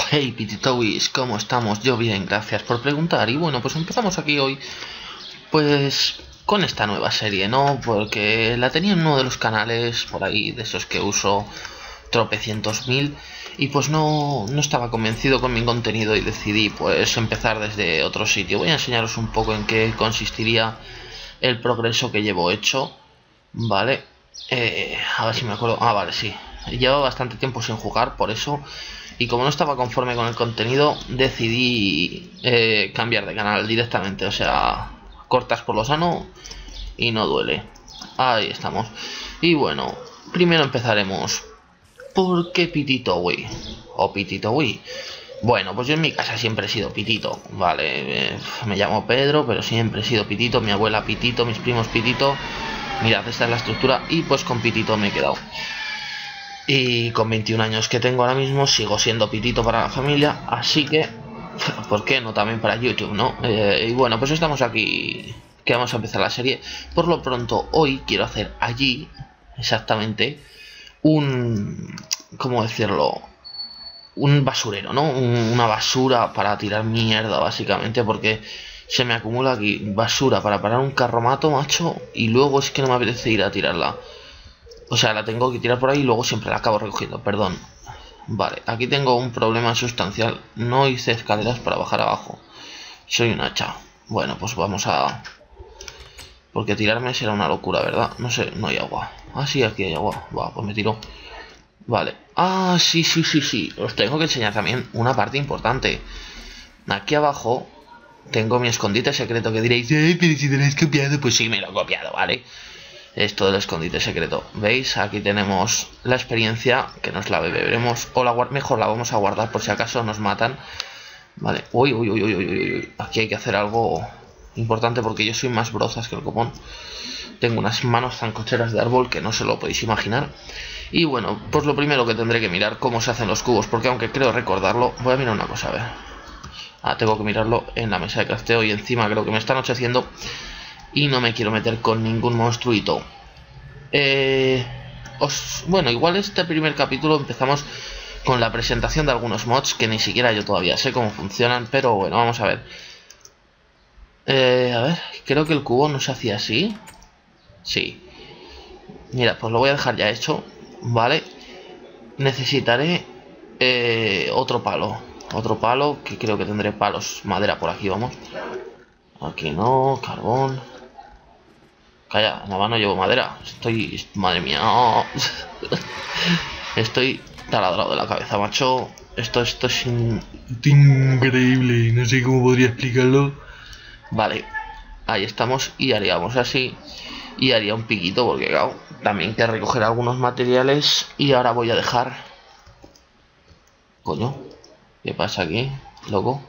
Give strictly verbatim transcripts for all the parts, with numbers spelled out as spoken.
Hey Pititowis, ¿cómo estamos? Yo bien, gracias por preguntar. Y bueno, pues empezamos aquí hoy, pues con esta nueva serie, ¿no? Porque la tenía en uno de los canales por ahí, de esos que uso tropecientos mil, y pues no, no estaba convencido con mi contenido y decidí pues empezar desde otro sitio. Voy a enseñaros un poco en qué consistiría el progreso que llevo hecho, ¿vale? Eh, a ver si me acuerdo. Ah, vale, sí. Llevo bastante tiempo sin jugar, por eso. Y como no estaba conforme con el contenido, decidí eh, cambiar de canal directamente. O sea, cortas por lo sano y no duele. Ahí estamos. Y bueno, primero empezaremos. ¿Por qué Pititowi? O Pititowi. Bueno, pues yo en mi casa siempre he sido Pitito, vale. Eh, me llamo Pedro, pero siempre he sido Pitito. Mi abuela Pitito, mis primos Pitito. Mirad, esta es la estructura. Y pues con Pitito me he quedado. Y con veintiún años que tengo ahora mismo, sigo siendo Pitito para la familia. Así que, ¿por qué no también para YouTube, no? Eh, y bueno, pues estamos aquí, que vamos a empezar la serie. Por lo pronto, hoy quiero hacer allí, exactamente, un... ¿cómo decirlo? Un basurero, ¿no? Un, una basura para tirar mierda, básicamente, porque se me acumula aquí basura para parar un carromato, macho, y luego es que no me apetece ir a tirarla. O sea, la tengo que tirar por ahí y luego siempre la acabo recogiendo, perdón. Vale, aquí tengo un problema sustancial. No hice escaleras para bajar abajo. Soy un hacha. Bueno, pues vamos a... Porque tirarme será una locura, ¿verdad? No sé, no hay agua. Ah, sí, aquí hay agua. Va, pues me tiro. Vale. Ah, sí, sí, sí, sí. Os tengo que enseñar también una parte importante. Aquí abajo tengo mi escondite secreto, que diréis, ¡eh, pero si te lo has copiado! Pues sí, me lo he copiado, ¿vale? Esto del escondite secreto. ¿Veis? Aquí tenemos la experiencia, que nos la beberemos. O la mejor la vamos a guardar por si acaso nos matan. Vale. Uy, uy, uy, uy, uy, uy. Aquí hay que hacer algo importante porque yo soy más brozas que el copón. Tengo unas manos zancocheras de árbol que no se lo podéis imaginar. Y bueno, pues lo primero que tendré que mirar cómo se hacen los cubos, porque aunque creo recordarlo, voy a mirar una cosa, a ver. Ah, tengo que mirarlo en la mesa de crafteo y encima creo que me está anocheciendo. Y no me quiero meter con ningún monstruito. Eh, os, bueno, igual este primer capítulo empezamos con la presentación de algunos mods que ni siquiera yo todavía sé cómo funcionan. Pero bueno, vamos a ver. Eh, a ver, creo que el cubo no se hacía así. Sí. Mira, pues lo voy a dejar ya hecho. Vale. Necesitaré eh, otro palo. Otro palo, que creo que tendré palos, madera por aquí, vamos. Aquí no, carbón. Calla, nada más no llevo madera. Estoy... Madre mía. Estoy taladrado de la cabeza, macho. Esto, esto es in... increíble. No sé cómo podría explicarlo. Vale. Ahí estamos. Y haríamos así. Y haría un piquito porque, claro, también que recoger algunos materiales. Y ahora voy a dejar... Coño. ¿Qué pasa aquí, loco?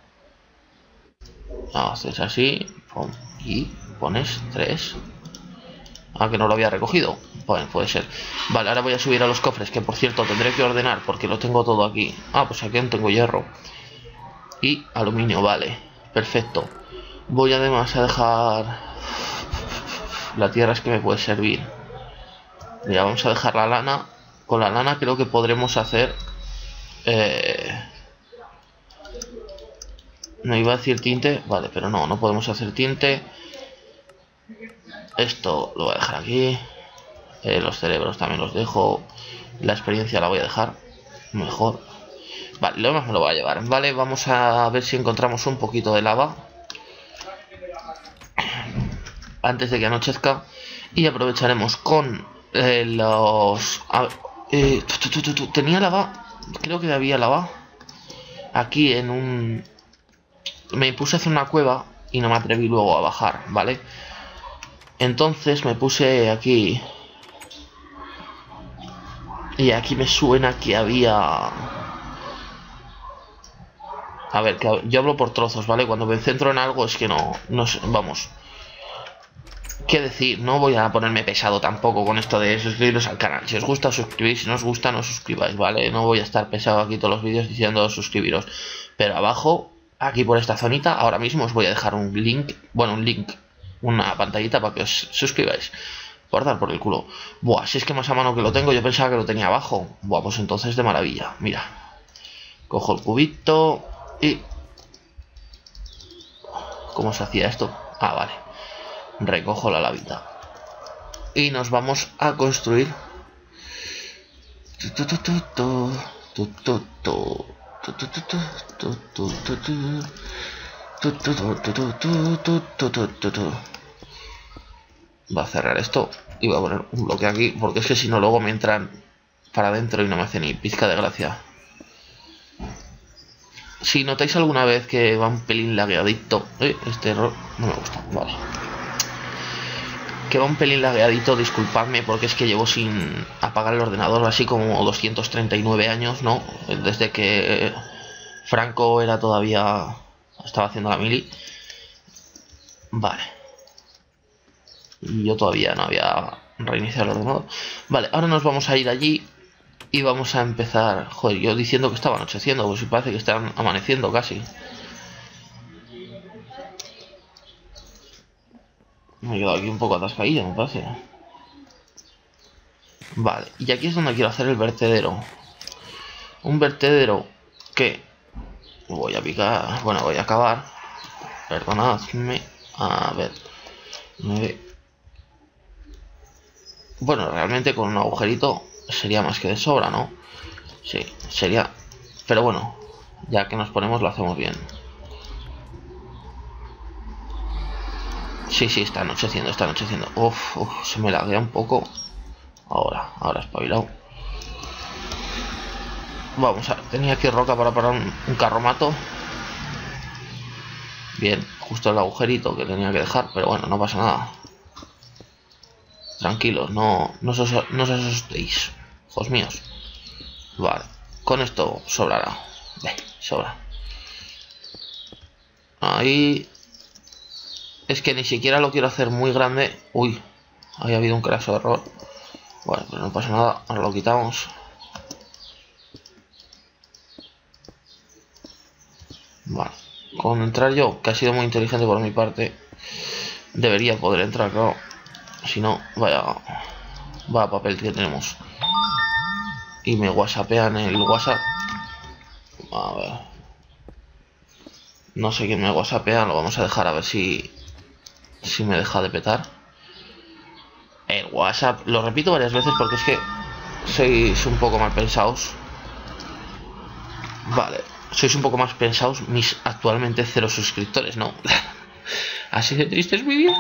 Haces así. Pum, y pones tres. Ah, que no lo había recogido. Bueno, puede ser. Vale, ahora voy a subir a los cofres, que por cierto tendré que ordenar porque lo tengo todo aquí. Ah, pues aquí no tengo hierro. Y aluminio, vale. Perfecto. Voy además a dejar... La tierra es que me puede servir. Mira, vamos a dejar la lana. Con la lana creo que podremos hacer... Eh... No iba a decir tinte. Vale, pero no, no podemos hacer tinte. Esto lo voy a dejar aquí. Eh, los cerebros también los dejo. La experiencia la voy a dejar mejor. Vale, lo demás me lo voy a llevar. Vale, vamos a ver si encontramos un poquito de lava antes de que anochezca. Y aprovecharemos con eh, los... A, eh, tu, tu, tu, tu, tenía lava. Creo que había lava aquí en un... Me puse a hacer una cueva y no me atreví luego a bajar, ¿vale? Entonces me puse aquí. Y aquí me suena que había... A ver, que yo hablo por trozos, ¿vale? Cuando me centro en algo es que no... no sé, vamos. ¿Qué decir? No voy a ponerme pesado tampoco con esto de suscribiros al canal. Si os gusta, os suscribís. Si no os gusta, no os suscribáis, ¿vale? No voy a estar pesado aquí todos los vídeos diciendo suscribiros. Pero abajo, aquí por esta zonita, ahora mismo os voy a dejar un link. Bueno, un link. Una pantallita para que os suscribáis. Por dar por el culo. Buah, si es que más a mano que lo tengo, yo pensaba que lo tenía abajo. Buah, pues entonces de maravilla. Mira. Cojo el cubito y... ¿Cómo se hacía esto? Ah, vale. Recojo la lavita. Y nos vamos a construir... Va a cerrar esto y voy a poner un bloque aquí, porque es que si no luego me entran para adentro y no me hace ni pizca de gracia. Si notáis alguna vez que va un pelín lagueadito, eh, este error no me gusta, vale. Que va un pelín lagueadito, disculpadme, porque es que llevo sin apagar el ordenador así como doscientos treinta y nueve años, ¿no? Desde que Franco era todavía... estaba haciendo la mili. Vale. Y yo todavía no había reiniciado el ordenador. Vale, ahora nos vamos a ir allí y vamos a empezar... Joder, yo diciendo que estaba anocheciendo, pues sí parece que están amaneciendo casi. Me he quedado aquí un poco atascadillo, me parece. Vale, y aquí es donde quiero hacer el vertedero. Un vertedero que... voy a picar... Bueno, voy a acabar. Perdonadme. A ver. nueve. Bueno, realmente con un agujerito sería más que de sobra, ¿no? Sí, sería... Pero bueno, ya que nos ponemos lo hacemos bien. Sí, sí, está anocheciendo, está anocheciendo. Uf, uf, se me laguea un poco. Ahora, ahora espabilado. Vamos a ver, tenía aquí roca para parar un, un carromato. Bien, justo el agujerito que tenía que dejar, pero bueno, no pasa nada. Tranquilos, no, no, os, no os asustéis, hijos míos. Vale, con esto sobrará. Ve, sobra. Ahí... Es que ni siquiera lo quiero hacer muy grande. Uy, había habido un craso error. Bueno, pero no pasa nada, ahora lo quitamos. Vale, con entrar yo, que ha sido muy inteligente por mi parte, debería poder entrar, claro. Si no, vaya, vaya papel que tenemos. Y me whatsappean el WhatsApp. A ver. No sé quién me whatsappea, lo vamos a dejar a ver si... Si me deja de petar. El WhatsApp, lo repito varias veces porque es que sois un poco mal pensados. Vale, sois un poco más pensados mis actualmente cero suscriptores, ¿no? Así de triste es mi vida.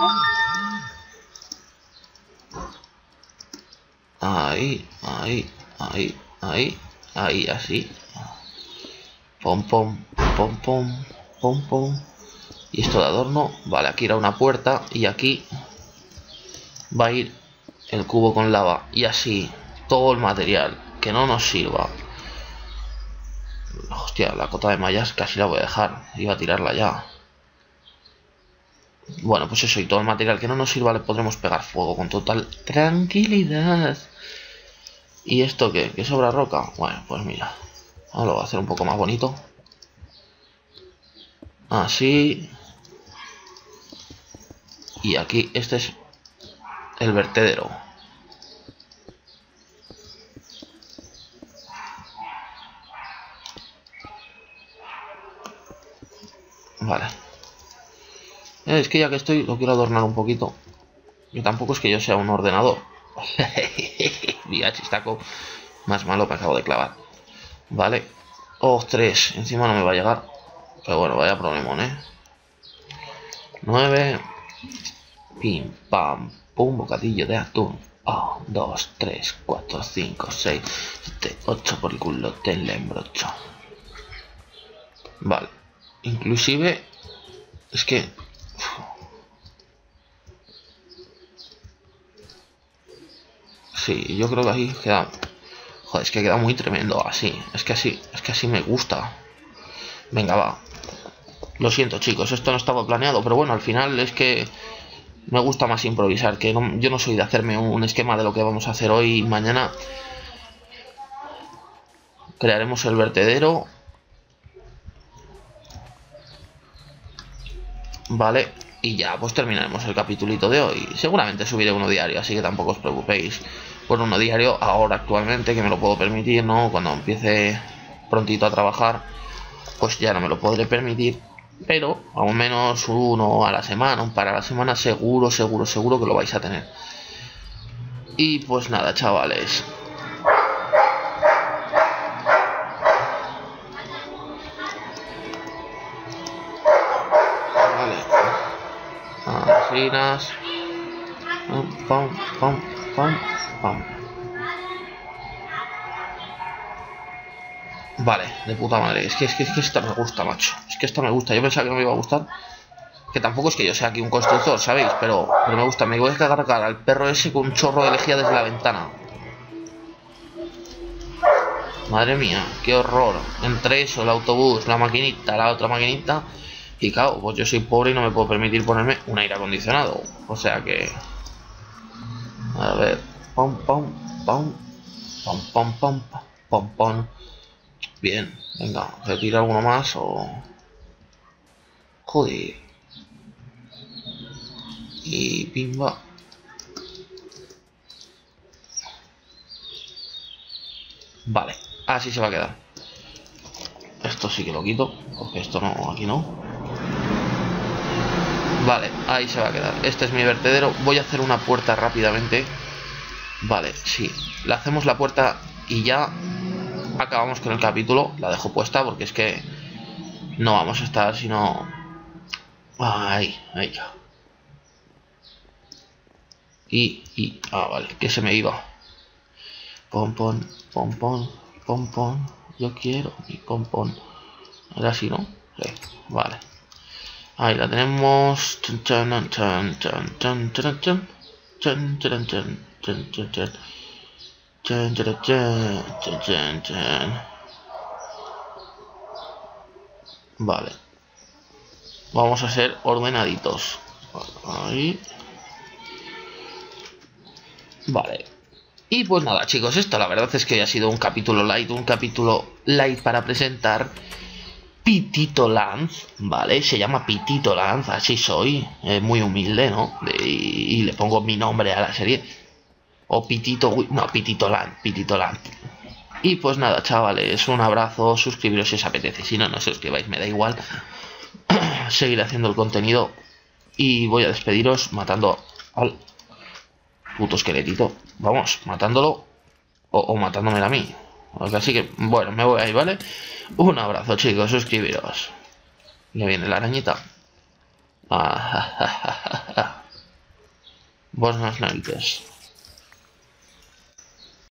Ahí, ahí, ahí, ahí, ahí, así. Pom, pom, pom, pom, pom, pom. Y esto de adorno, vale, aquí irá una puerta y aquí va a ir el cubo con lava. Y así, todo el material que no nos sirva. Hostia, la cota de mallas casi la voy a dejar. Iba a tirarla ya. Bueno, pues eso, y todo el material que no nos sirva le podremos pegar fuego con total tranquilidad. ¿Y esto qué? ¿Que sobra roca? Bueno, pues mira, ahora lo voy a hacer un poco más bonito. Así. Y aquí, este es el vertedero. Vale. Es que ya que estoy, lo quiero adornar un poquito. Y tampoco es que yo sea un ordenador. Mira, chistaco más malo que acabo de clavar. Vale. Oh, tres. Encima no me va a llegar. Pero bueno, vaya problemón, ¿eh? nueve. Pim, pam, pum, bocadillo de atún. Oh, dos, tres, cuatro, cinco, seis, siete, ocho por el culo del embrocho. Vale. Inclusive... Es que... Sí, yo creo que ahí queda... Joder, es que queda muy tremendo así. Es que así, es que así me gusta. Venga, va. Lo siento, chicos, esto no estaba planeado, pero bueno, al final es que me gusta más improvisar, que no, yo no soy de hacerme un esquema de lo que vamos a hacer hoy y mañana. Crearemos el vertedero. Vale, y ya pues terminaremos el capitulito de hoy. Seguramente subiré uno diario, así que tampoco os preocupéis por uno diario ahora actualmente, que me lo puedo permitir, ¿no? Cuando empiece prontito a trabajar, pues ya no me lo podré permitir. Pero al menos uno a la semana, un par a la semana, seguro, seguro, seguro que lo vais a tener. Y pues nada, chavales. Vale. Asinas. Pam, pam, pam, pam, pam. Vale, de puta madre. Es que, es que, es que esta me gusta, macho. Es que esta me gusta. Yo pensaba que no me iba a gustar. Que tampoco es que yo sea aquí un constructor, ¿sabéis? Pero, pero me gusta. Me voy a cargar al perro ese con un chorro de lejía desde la ventana. Madre mía, qué horror. Entre eso, el autobús, la maquinita, la otra maquinita. Y claro, pues yo soy pobre y no me puedo permitir ponerme un aire acondicionado. O sea que... A ver... Pom, pom, pom. Pom, pom, pom, pom, pom. Bien, venga, retira alguno más o... Joder. Y pimba. Vale, así se va a quedar. Esto sí que lo quito, porque esto no, aquí no. Vale, ahí se va a quedar. Este es mi vertedero. Voy a hacer una puerta rápidamente. Vale, sí. Le hacemos la puerta y ya acabamos con el capítulo. La dejo puesta porque es que no vamos a estar sino... Ahí, ahí ya. Y, y... Ah, vale, que se me iba. Pom, pom, pom, pom, pom, pom. Yo quiero mi pom, pom. Era así, ¿no? Sí, vale. Ahí la tenemos. Chan, chan, chan, chan, chan, chan, chan. Chan, chan, chan, chan, chan, chan. Chan, chan, chan, chan, chan, chan. Vale. Vamos a ser ordenaditos. Ahí. Vale. Y pues nada, chicos, esto la verdad es que ha sido un capítulo light, un capítulo light para presentar Pitito Lanz, ¿vale? Se llama Pitito Lanz, así soy, eh, muy humilde, ¿no? Y, y le pongo mi nombre a la serie. O Pitito, no, Pitito Lanz, Pitito Lanz. Y pues nada, chavales, un abrazo, suscribiros si os apetece, si no, no suscribáis, me da igual. Seguiré haciendo el contenido y voy a despediros matando al puto esqueletito. Vamos, matándolo o, o matándome a mí. Así que, bueno, me voy ahí, ¿vale? Un abrazo, chicos, suscribiros. Ya viene la arañita. Ah, ja, ja, ja, ja. Buenas noches.